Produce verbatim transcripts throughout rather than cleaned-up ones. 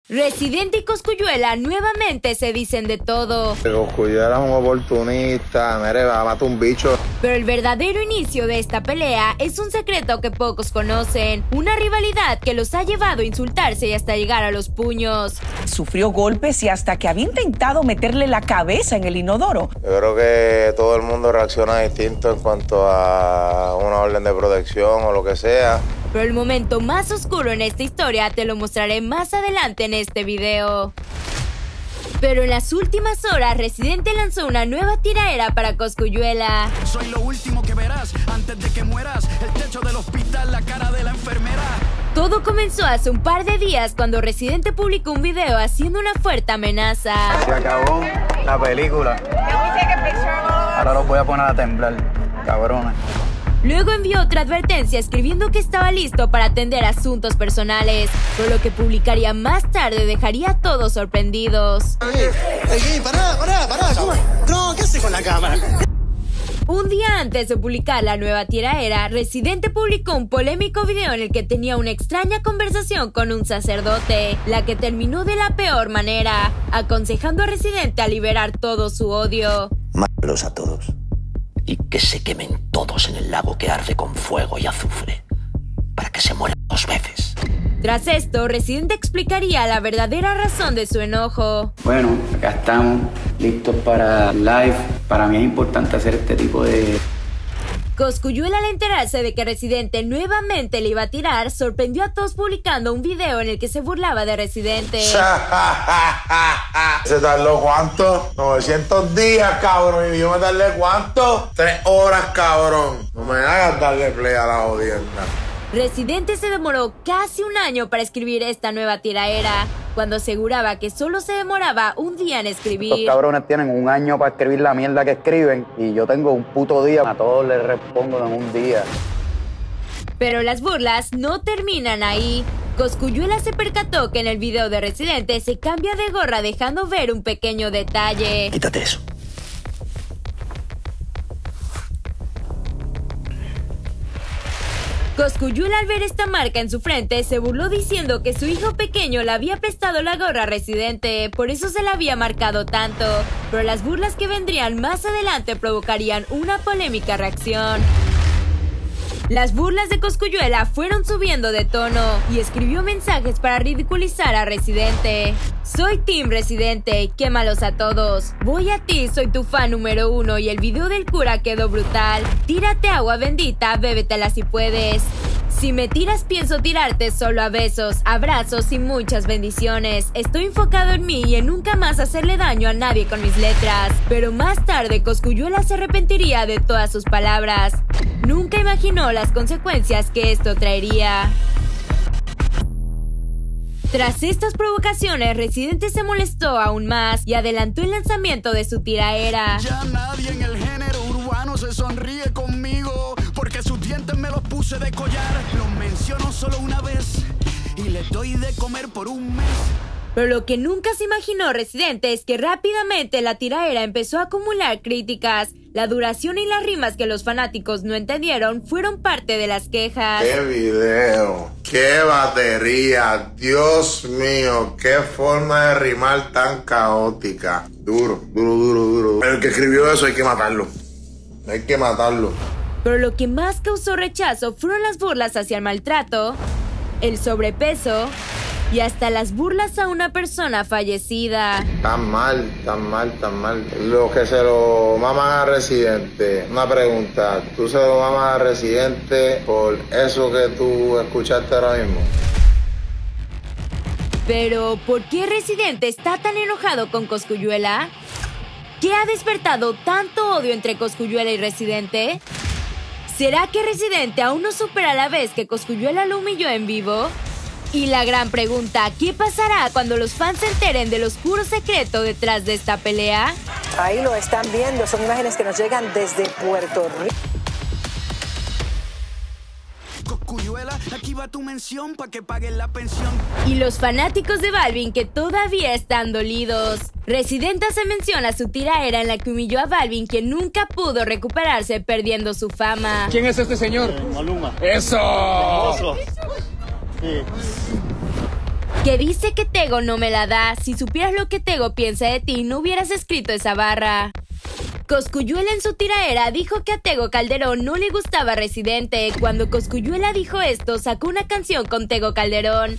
Residente y Cosculluela nuevamente se dicen de todo. Cosculluela es un oportunista, mire, va a matar un bicho. Pero el verdadero inicio de esta pelea es un secreto que pocos conocen. Una rivalidad que los ha llevado a insultarse y hasta llegar a los puños. Sufrió golpes y hasta que había intentado meterle la cabeza en el inodoro. Yo creo que todo el mundo reacciona distinto en cuanto a una orden de protección o lo que sea. Pero el momento más oscuro en esta historia te lo mostraré más adelante en este video. Pero en las últimas horas, Residente lanzó una nueva tiraera para Cosculluela. Soy lo último que verás antes de que mueras. El techo del hospital, la cara de la enfermera. Todo comenzó hace un par de días cuando Residente publicó un video haciendo una fuerte amenaza. Se acabó la película. Ahora los voy a poner a temblar, cabrones. Luego envió otra advertencia escribiendo que estaba listo para atender asuntos personales, por lo que publicaría más tarde dejaría a todos sorprendidos. Ey, ey, pará, pará, pará, ¿cómo? No, ¿qué haces con la cámara? Un día antes de publicar la nueva tiraera, Residente publicó un polémico video en el que tenía una extraña conversación con un sacerdote, la que terminó de la peor manera, aconsejando a Residente a liberar todo su odio. Mátalos a todos. Y que se quemen todos en el lago que arde con fuego y azufre, para que se mueran dos veces. Tras esto, Residente explicaría la verdadera razón de su enojo. Bueno, acá estamos, listos para live. Para mí es importante hacer este tipo de... Cosculluela, al enterarse de que Residente nuevamente le iba a tirar, sorprendió a todos publicando un video en el que se burlaba de Residente. ¿Se tardó cuánto? novecientos días, cabrón. ¿Y yo me tardé cuánto? Tres horas, cabrón. No me hagas darle play a la audiencia. Residente se demoró casi un año para escribir esta nueva tiraera, cuando aseguraba que solo se demoraba un día en escribir. Estos cabrones tienen un año para escribir la mierda que escriben y yo tengo un puto día. A todos les respondo en un día. Pero las burlas no terminan ahí. Cosculluela se percató que en el video de Residente se cambia de gorra dejando ver un pequeño detalle. Quítate eso. Cosculluela, al ver esta marca en su frente, se burló diciendo que su hijo pequeño le había prestado la gorra a Residente, por eso se la había marcado tanto. Pero las burlas que vendrían más adelante provocarían una polémica reacción. Las burlas de Cosculluela fueron subiendo de tono y escribió mensajes para ridiculizar a Residente. Soy Team Residente, quémalos a todos. Voy a ti, soy tu fan número uno y el video del cura quedó brutal. Tírate agua bendita, bébetela si puedes. Si me tiras pienso tirarte solo a besos, abrazos y muchas bendiciones. Estoy enfocado en mí y en nunca más hacerle daño a nadie con mis letras. Pero más tarde Cosculluela se arrepentiría de todas sus palabras. Nunca imaginó las consecuencias que esto traería. Tras estas provocaciones, Residente se molestó aún más y adelantó el lanzamiento de su tiraera. Ya nadie en el género urbano se sonríe conmigo, porque sus dientes me los puse de collar. Los menciono solo una vez y les doy de comer por un mes. Pero lo que nunca se imaginó Residente es que rápidamente la tiraera empezó a acumular críticas. La duración y las rimas que los fanáticos no entendieron fueron parte de las quejas. ¡Qué video! ¡Qué batería! ¡Dios mío! ¡Qué forma de rimar tan caótica! Duro, duro, duro, duro. El que escribió eso hay que matarlo. Hay que matarlo. Pero lo que más causó rechazo fueron las burlas hacia el maltrato, el sobrepeso y hasta las burlas a una persona fallecida. Tan mal, tan mal, tan mal. Los que se lo maman a Residente. Una pregunta, ¿tú se lo mamas a Residente por eso que tú escuchaste ahora mismo? Pero, ¿por qué Residente está tan enojado con Cosculluela? ¿Qué ha despertado tanto odio entre Cosculluela y Residente? ¿Será que Residente aún no supera la vez que Cosculluela lo humilló en vivo? Y la gran pregunta, ¿qué pasará cuando los fans se enteren del oscuro secreto detrás de esta pelea? Ahí lo están viendo, son imágenes que nos llegan desde Puerto Rico. Cosculluela, aquí va tu mención para que paguen la pensión. Y los fanáticos de Balvin que todavía están dolidos. Residente se menciona su tiraera en la que humilló a Balvin, quien nunca pudo recuperarse perdiendo su fama. ¿Quién es este señor? Maluma. ¡Eso! Sí. Que Que dice que Tego no me la da. Si supieras lo que Tego piensa de ti, no hubieras escrito esa barra. Cosculluela en su tiraera dijo que a Tego Calderón no le gustaba Residente. Cuando Cosculluela dijo esto, sacó una canción con Tego Calderón.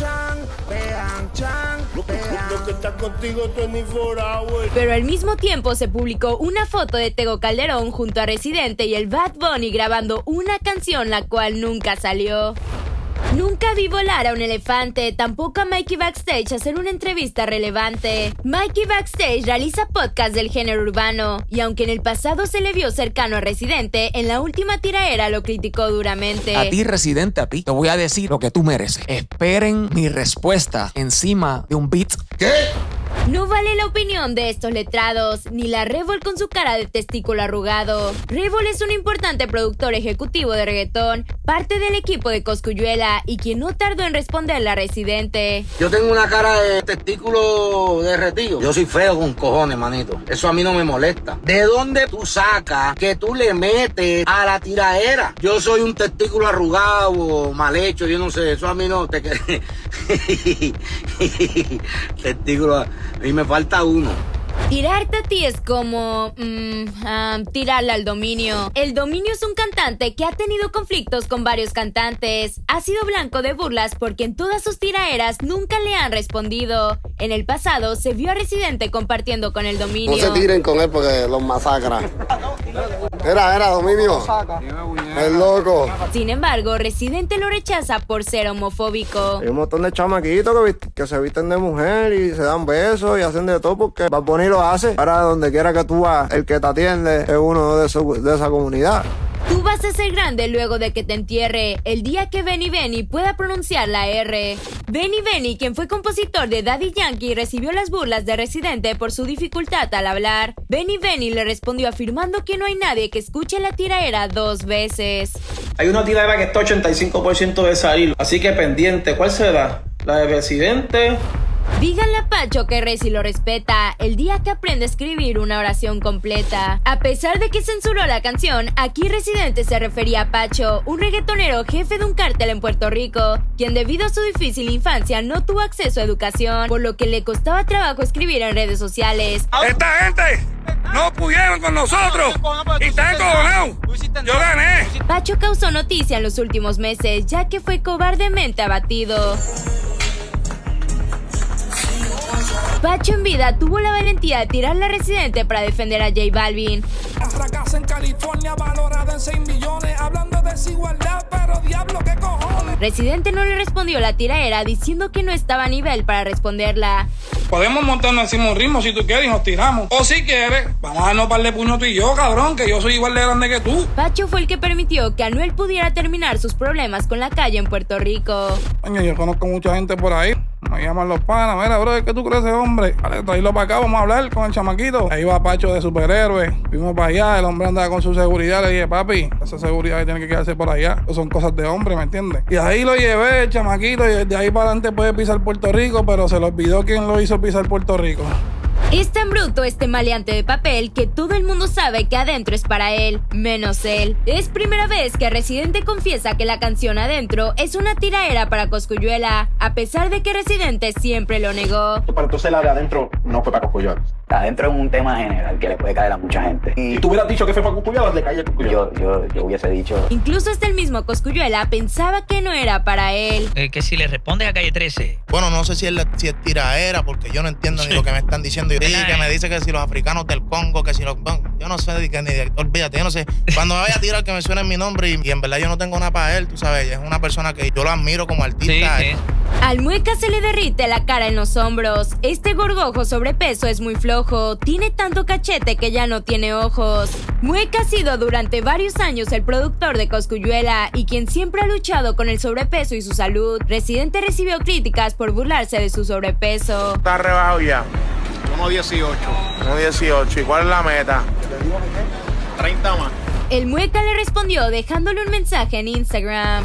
Pero al mismo tiempo se publicó una foto de Tego Calderón junto a Residente y el Bad Bunny grabando una canción la cual nunca salió. Nunca vi volar a un elefante, tampoco a Mikey Backstage hacer una entrevista relevante. Mikey Backstage realiza podcast del género urbano, y aunque en el pasado se le vio cercano a Residente, en la última tiraera lo criticó duramente. A ti, Residente, a ti, te voy a decir lo que tú mereces. Esperen mi respuesta encima de un beat. ¿Qué? No vale la opinión de estos letrados, ni la Revol con su cara de testículo arrugado. Revol es un importante productor ejecutivo de reggaetón, parte del equipo de Cosculluela y quien no tardó en responderle a Residente. Yo tengo una cara de testículo derretido. Yo soy feo con cojones, manito. Eso a mí no me molesta. ¿De dónde tú sacas que tú le metes a la tiraera? Yo soy un testículo arrugado, mal hecho, yo no sé. Eso a mí no te... testículo... A mí me falta uno. Tirarte a ti es como mmm, um, tirarle al Dominio. El Dominio es un cantante que ha tenido conflictos con varios cantantes. Ha sido blanco de burlas porque en todas sus tiraeras nunca le han respondido. En el pasado se vio a Residente compartiendo con el Dominio. No se tiren con él porque los masacra. Era, era, Dominio. El loco. Sin embargo, Residente lo rechaza por ser homofóbico. Hay un montón de chamaquitos que, que se visten de mujer y se dan besos y hacen de todo porque Bad Bunny lo hace. Para donde quiera que tú vas, el que te atiende es uno de, su, de esa comunidad. Tú vas a ser grande luego de que te entierre, el día que Benny Benny pueda pronunciar la R. Benny Benny, quien fue compositor de Daddy Yankee, recibió las burlas de Residente por su dificultad al hablar. Benny Benny le respondió afirmando que no hay nadie que escuche la tiraera dos veces. Hay una tiraera que está ochenta y cinco por ciento de salir, así que pendiente, ¿cuál será? ¿La de Residente? Díganle a Pacho que Resi lo respeta el día que aprende a escribir una oración completa. A pesar de que censuró la canción, aquí Residente se refería a Pacho, un reggaetonero jefe de un cártel en Puerto Rico, quien debido a su difícil infancia no tuvo acceso a educación, por lo que le costaba trabajo escribir en redes sociales. ¡Esta gente no pudieron con nosotros! ¡Y están encojonados! ¡Yo gané! Pacho causó noticia en los últimos meses, ya que fue cobardemente abatido. Pacho en vida tuvo la valentía de tirarle a Residente para defender a J Balvin. Nuestra casa en California valorada en seis millones, hablando de desigualdad, pero diablo, ¿qué cojones? Residente no le respondió la tiraera diciendo que no estaba a nivel para responderla. Podemos montarnos encima un ritmo si tú quieres y nos tiramos. O si quieres, vamos a darnos par de puños tú y yo, cabrón, que yo soy igual de grande que tú. Pacho fue el que permitió que Anuel pudiera terminar sus problemas con la calle en Puerto Rico. Coño, yo conozco mucha gente por ahí. Me llaman los panas. Mira, bro, ¿qué tú crees ese hombre? Vale, traílo para acá, vamos a hablar con el chamaquito. Ahí va Pacho de superhéroe. Fuimos para allá, el hombre andaba con su seguridad. Le dije, papi, esa seguridad tiene que quedarse por allá. Eso son cosas de hombre, ¿me entiendes? Y ahí lo llevé, el chamaquito, y de ahí para adelante puede pisar Puerto Rico, pero se le olvidó quién lo hizo pisar Puerto Rico. Es tan bruto este maleante de papel que todo el mundo sabe que Adentro es para él, menos él. Es primera vez que Residente confiesa que la canción Adentro es una tiraera para Cosculluela, a pesar de que Residente siempre lo negó. Pero entonces la de Adentro no fue para Cosculluela. Adentro es un tema general que le puede caer a mucha gente. Y si tú hubieras dicho que fue para Cosculluela, le cae a Cosculluela. Yo, yo, yo hubiese dicho... Incluso hasta el mismo Cosculluela pensaba que no era para él. Eh, que si le respondes a Calle trece. Bueno, no sé si es, la, si es tiraera, porque yo no entiendo sí. ni lo que me están diciendo. Sí, que me dice que si los africanos del Congo, que si los... Yo no sé, que ni de, olvídate, yo no sé. Cuando me vaya a tirar que me suene mi nombre y, y en verdad yo no tengo nada para él, tú sabes, es una persona que yo lo admiro como artista. Sí, sí. Al Mueca se le derrite la cara en los hombros. Este gorgojo sobrepeso es muy flojo, tiene tanto cachete que ya no tiene ojos. Mueca ha sido durante varios años el productor de Cosculluela y quien siempre ha luchado con el sobrepeso y su salud. Residente recibió críticas por burlarse de su sobrepeso. Está rebajado ya. uno dieciocho. uno dieciocho. ¿Y cuál es la meta? treinta más. El Mueca le respondió dejándole un mensaje en Instagram.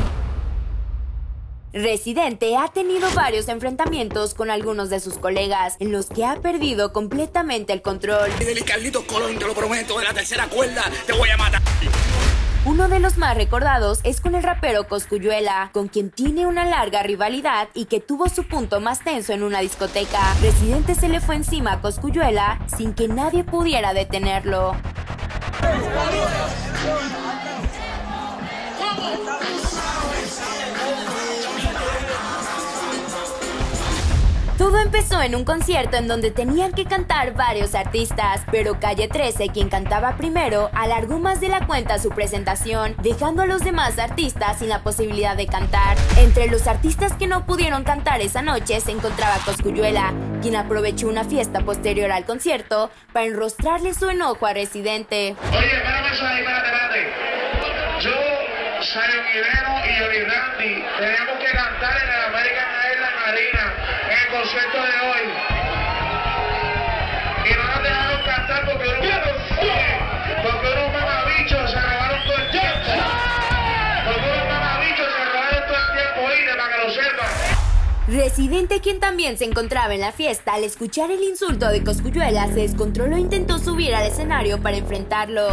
Residente ha tenido varios enfrentamientos con algunos de sus colegas en los que ha perdido completamente el control. Y del Carlitos Colón, te lo prometo, de la tercera cuerda te voy a matar. Uno de los más recordados es con el rapero Cosculluela, con quien tiene una larga rivalidad y que tuvo su punto más tenso en una discoteca. Residente se le fue encima a Cosculluela sin que nadie pudiera detenerlo. Todo empezó en un concierto en donde tenían que cantar varios artistas, pero Calle trece, quien cantaba primero, alargó más de la cuenta su presentación, dejando a los demás artistas sin la posibilidad de cantar. Entre los artistas que no pudieron cantar esa noche se encontraba Cosculluela, quien aprovechó una fiesta posterior al concierto para enrostrarle su enojo a Residente. Oye, espérame eso ahí, espérate, espérate. Yo, Zion Guerrero y Johnny Randy teníamos que cantar en el American Airlines Arena en el concierto de hoy. Y no nos dejaron cantar porque unos, porque unos mamabichos se robaron todo el tiempo. Porque unos mamabichos se robaron todo el tiempo, oíste, para que lo sepan. Residente, quien también se encontraba en la fiesta, al escuchar el insulto de Cosculluela, se descontroló e intentó subir al escenario para enfrentarlo.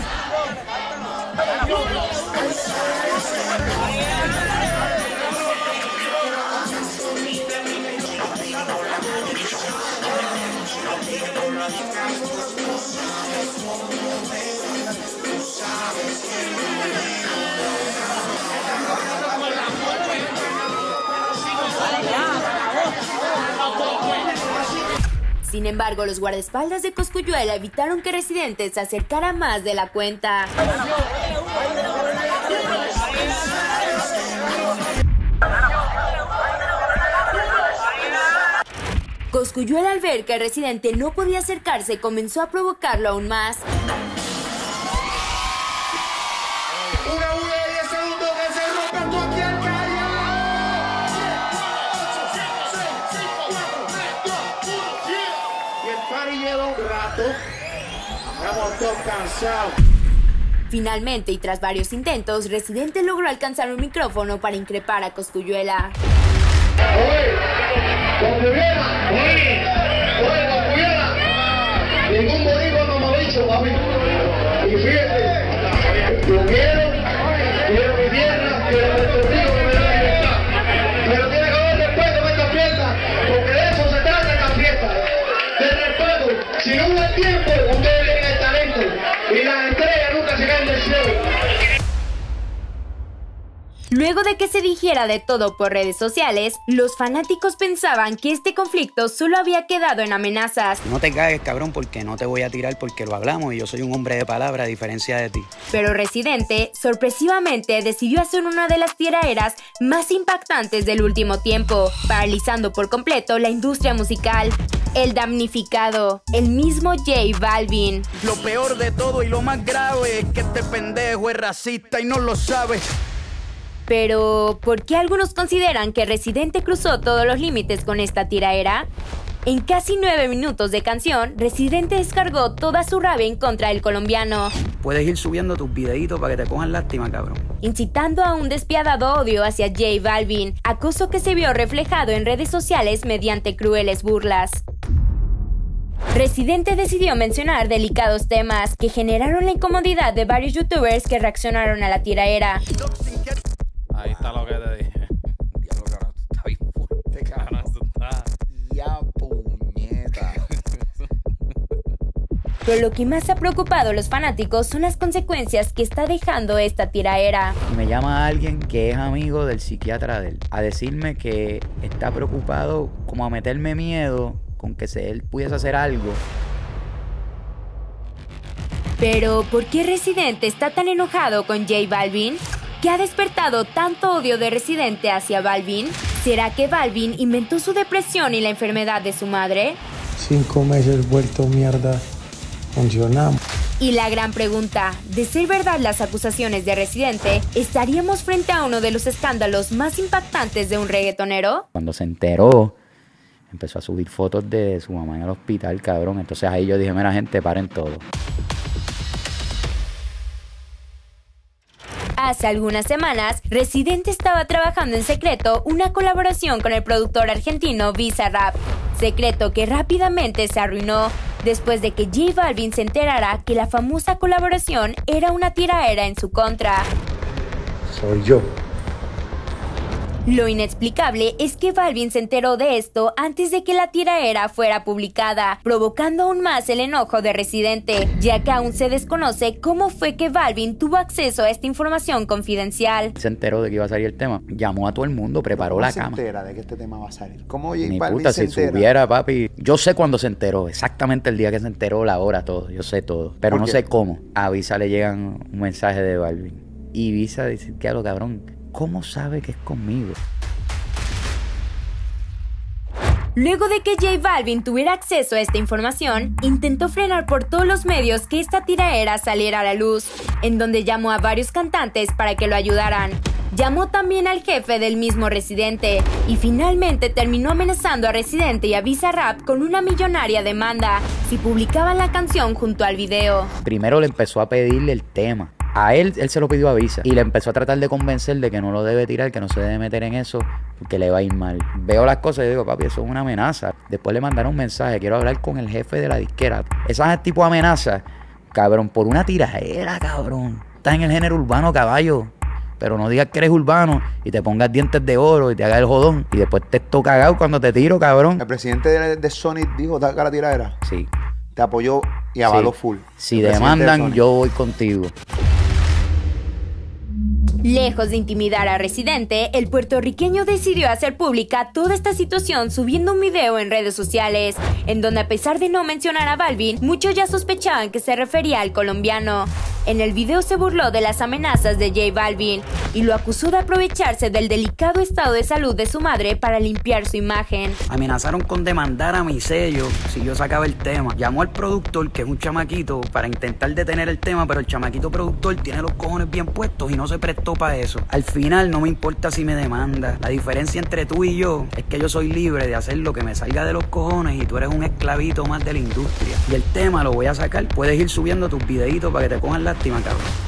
Sin embargo, los guardaespaldas de Cosculluela evitaron que Residente se acercara más de la cuenta. Cosculluela, al ver que Residente no podía acercarse, comenzó a provocarlo aún más. Una, una, diez segundos que se rompa tú aquí al calle. Y el party lleva un rato. Estamos todos cansados. Finalmente, y tras varios intentos, Residente logró alcanzar un micrófono para increpar a Cosculluela. Oye, Cosculluela, oye, oye, Cosculluela. Ningún boricua no me ha dicho, papi. Y fíjate, yo quiero, quiero mi tierra, quiero mi testigo que me da libertad. Pero tiene que haber respeto en esta fiesta, porque de eso se trata esta fiesta. De respeto. Si no hubo el tiempo, ustedes tienen el talento. Y las estrellas nunca se caen del cielo. Luego de que se dijera de todo por redes sociales, los fanáticos pensaban que este conflicto solo había quedado en amenazas. No te cagues, cabrón, porque no te voy a tirar porque lo hablamos y yo soy un hombre de palabra a diferencia de ti. Pero Residente, sorpresivamente, decidió hacer una de las tiraderas más impactantes del último tiempo, paralizando por completo la industria musical. El damnificado, el mismo J Balvin. Lo peor de todo y lo más grave es que este pendejo es racista y no lo sabe. Pero, ¿por qué algunos consideran que Residente cruzó todos los límites con esta tiraera? En casi nueve minutos de canción, Residente descargó toda su rabia en contra del colombiano. Puedes ir subiendo tus videitos para que te cojan lástima, cabrón. Incitando a un despiadado odio hacia J Balvin, acoso que se vio reflejado en redes sociales mediante crueles burlas. Residente decidió mencionar delicados temas que generaron la incomodidad de varios youtubers que reaccionaron a la tiraera. Ahí está lo que te dije. Diablo, cabrón, tú estás bien fuerte, cabrón. Tú estás... Ya, puñeta. Pero lo que más ha preocupado a los fanáticos son las consecuencias que está dejando esta tiraera. Y me llama alguien que es amigo del psiquiatra de él a decirme que está preocupado, como a meterme miedo con que si él pudiese hacer algo. Pero, ¿por qué Residente está tan enojado con J Balvin? ¿Qué ha despertado tanto odio de Residente hacia Balvin? ¿Será que Balvin inventó su depresión y la enfermedad de su madre? Cinco meses vuelto mierda, funcionamos. Y la gran pregunta, de ser verdad las acusaciones de Residente, ¿estaríamos frente a uno de los escándalos más impactantes de un reggaetonero? Cuando se enteró, empezó a subir fotos de su mamá en el hospital, cabrón. Entonces ahí yo dije, mira gente, paren todo. Hace algunas semanas, Residente estaba trabajando en secreto una colaboración con el productor argentino Bizarrap, secreto que rápidamente se arruinó después de que J Balvin se enterara que la famosa colaboración era una tiraera en su contra. Soy yo. Lo inexplicable es que Balvin se enteró de esto antes de que la tiraera fuera publicada, provocando aún más el enojo de Residente, ya que aún se desconoce cómo fue que Balvin tuvo acceso a esta información confidencial. Se enteró de que iba a salir el tema, llamó a todo el mundo, preparó la cama. ¿Cómo se entera de que este tema va a salir? ¿Cómo J Mi Balvin puta, se si entera? supiera, papi. Yo sé cuándo se enteró, exactamente el día que se enteró, la hora, todo. Yo sé todo, pero no qué? sé cómo. A Visa le llegan un mensaje de Balvin. Y Visa dice, ¿qué hago, cabrón? ¿Cómo sabe que es conmigo? Luego de que J Balvin tuviera acceso a esta información, intentó frenar por todos los medios que esta tiraera saliera a la luz, en donde llamó a varios cantantes para que lo ayudaran. Llamó también al jefe del mismo Residente y finalmente terminó amenazando a Residente y a Bizarrap con una millonaria demanda si publicaban la canción junto al video. Primero le empezó a pedirle el tema. A él, él se lo pidió a Visa y le empezó a tratar de convencer de que no lo debe tirar, que no se debe meter en eso, porque le va a ir mal. Veo las cosas y digo, papi, eso es una amenaza. Después le mandaron un mensaje, quiero hablar con el jefe de la disquera. Esas tipo de amenazas, cabrón, por una tiradera, cabrón. Estás en el género urbano, caballo. Pero no digas que eres urbano y te pongas dientes de oro y te hagas el jodón. Y después te estoy cagado cuando te tiro, cabrón. El presidente de, de Sony dijo, ¿te haga la tiradera? Sí. Te apoyó y avaló Sí. full. Si El demandan, yo voy contigo. Lejos de intimidar a Residente, el puertorriqueño decidió hacer pública toda esta situación subiendo un video en redes sociales, en donde a pesar de no mencionar a Balvin, muchos ya sospechaban que se refería al colombiano. En el video se burló de las amenazas de J Balvin y lo acusó de aprovecharse del delicado estado de salud de su madre para limpiar su imagen. Amenazaron con demandar a mi sello si yo sacaba el tema. Llamó al productor, que es un chamaquito, para intentar detener el tema, pero el chamaquito productor tiene los cojones bien puestos y no se prestó para eso. Al final no me importa si me demanda. La diferencia entre tú y yo es que yo soy libre de hacer lo que me salga de los cojones y tú eres un esclavito más de la industria. Y el tema lo voy a sacar. Puedes ir subiendo tus videitos para que te cojan lástima, cabrón.